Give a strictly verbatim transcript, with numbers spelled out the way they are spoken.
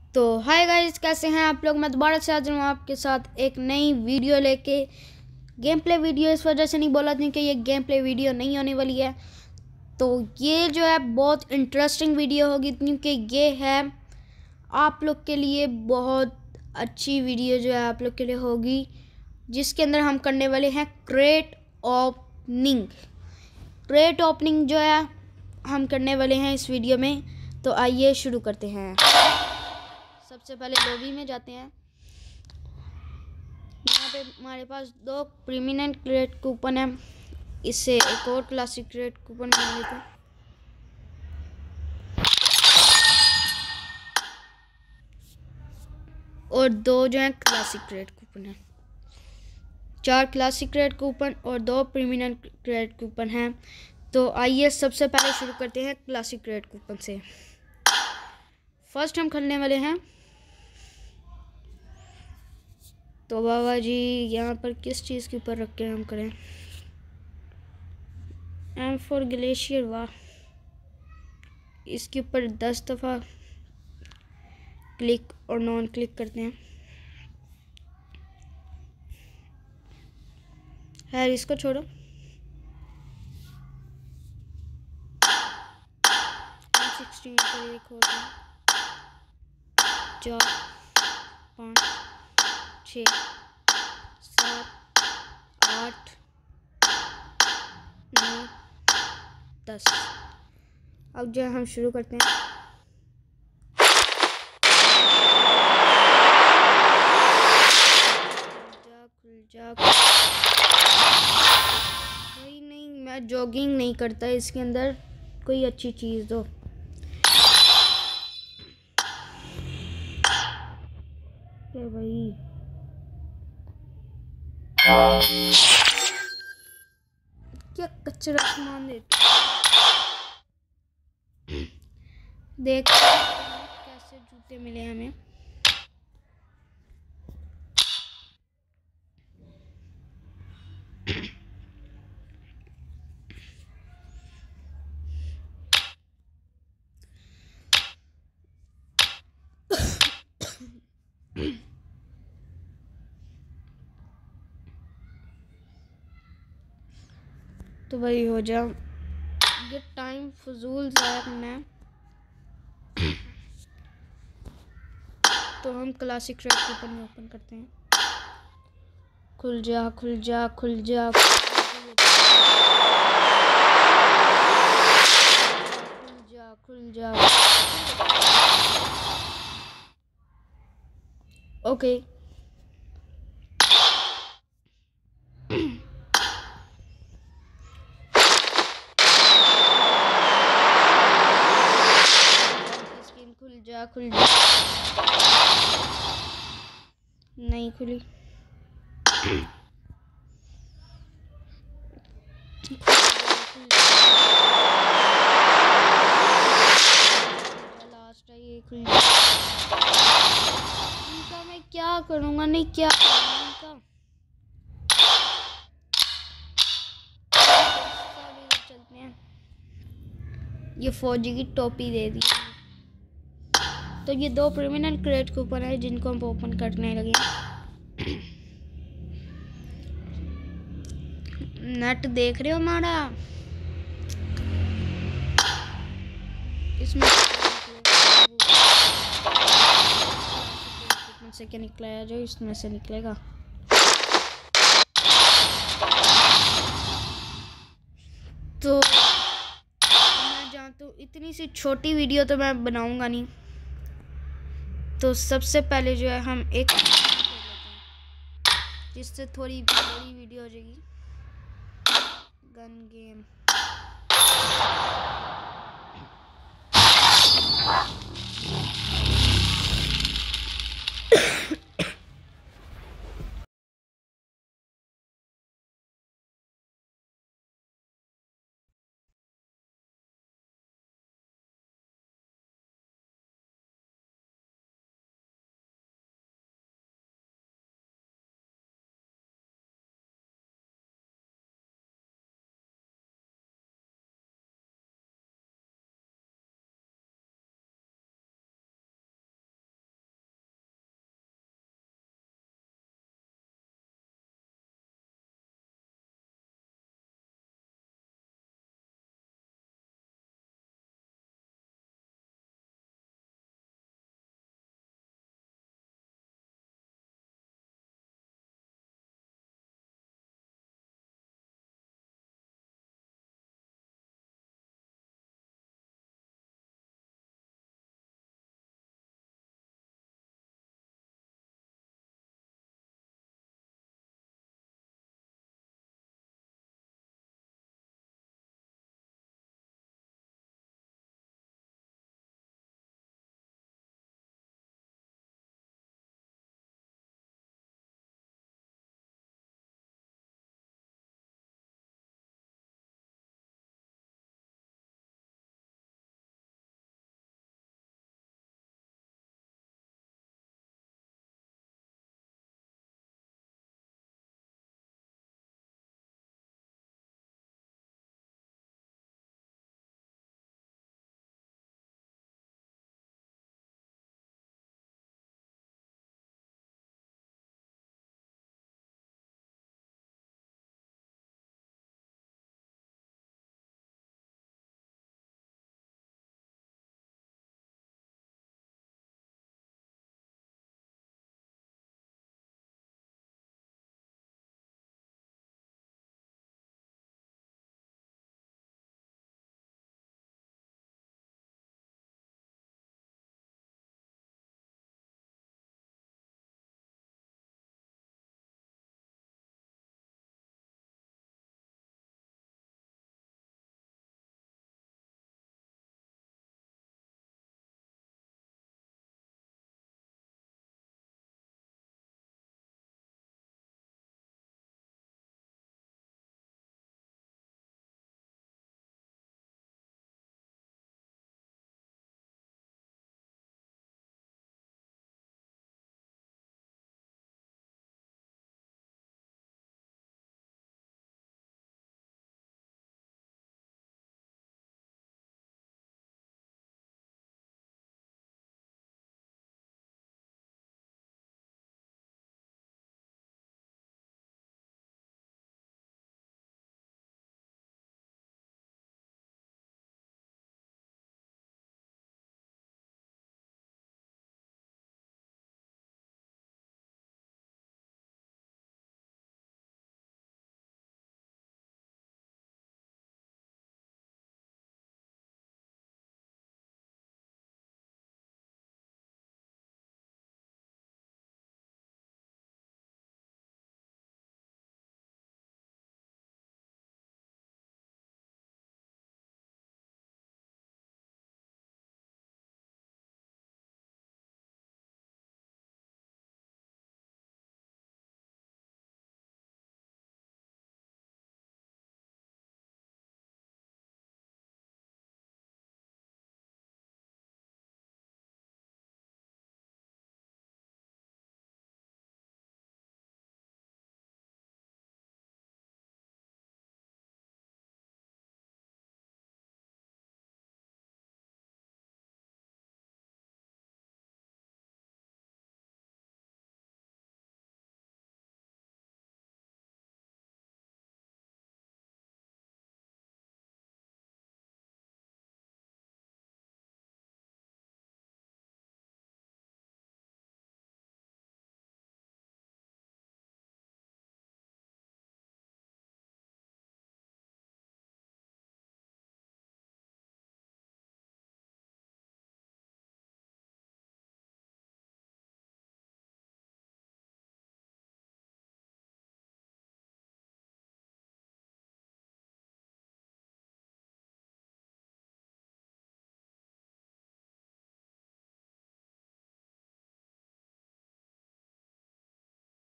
तो hi guys, कैसे हैं आप लोग। मैं दोबारा से हाजिर हूँ आपके साथ एक नई वीडियो लेके। गेम प्ले वीडियो इस वजह से नहीं बोला था कि ये गेम प्ले वीडियो नहीं होने वाली है। तो ये जो है बहुत इंटरेस्टिंग वीडियो होगी, क्योंकि ये है आप लोग के लिए बहुत अच्छी वीडियो जो है आप लोग के लिए होगी, जिसके अंदर हम करने वाले हैं क्रेट ओपनिंग। क्रेट ओपनिंग जो है हम करने वाले हैं इस वीडियो में। तो आइए शुरू करते हैं। सबसे पहले लॉबी में जाते हैं। यहाँ पे हमारे पास दो प्रीमिनेंट क्रेट कूपन है, इससे एक और क्लासिक क्रेट कूपन बना लेते हैं। और दो जो है क्लासिक क्रेट कूपन है। चार क्लासिक क्रेट कूपन और दो प्रीमिनेंट क्रेट कूपन हैं। तो आइए सबसे पहले शुरू करते हैं क्लासिक क्रेट कूपन से। फर्स्ट हम करने वाले हैं, तो बाबा जी यहाँ पर किस चीज़ के ऊपर रख के हम करें। एम फॉर ग्लेशियर, वाह। इसके ऊपर दस दफ़ा क्लिक और नॉन क्लिक करते हैं। है इसको छोड़ो। सिक्सटीन पर एक होता है। चार, पाँच, छः, सात, आठ, नौ, दस। अब जो हम शुरू करते हैं। खुल जा, खुल जा। नहीं नहीं, मैं जॉगिंग नहीं करता। इसके अंदर कोई अच्छी चीज़ दो। क्या भाई, क्या कचरा सामान देते। देख कैसे जूते मिले हमें। तो भाई हो जा, ये टाइम फजूल ज़ाया करना है। तो हम क्लासिक क्रेट कूपन में ओपन करते हैं। खुल जा, खुल जा, खुल जा, खुल जा, खुल जा। ओके, स्क्रीन खुल जा, खुल जा। नहीं खुली। लास्ट है ये, खुल जा। इनका मैं क्या करूँगा, नहीं क्या करूँगा इनका। चलते हैं। ये फौजी की टोपी दे दी। तो ये दो प्रीमिनेंट क्रेट कूपन है जिनको हम ओपन करने लगे। नेट देख रहे हो हमारा, इसमें से क्या निकला है, जो इसमें से निकलेगा। तो मैं जानता हूँ इतनी सी छोटी वीडियो तो मैं बनाऊंगा नहीं। तो सबसे पहले जो है हम एक जिससे थोड़ी बड़ी वीडियो हो जाएगी। Gun game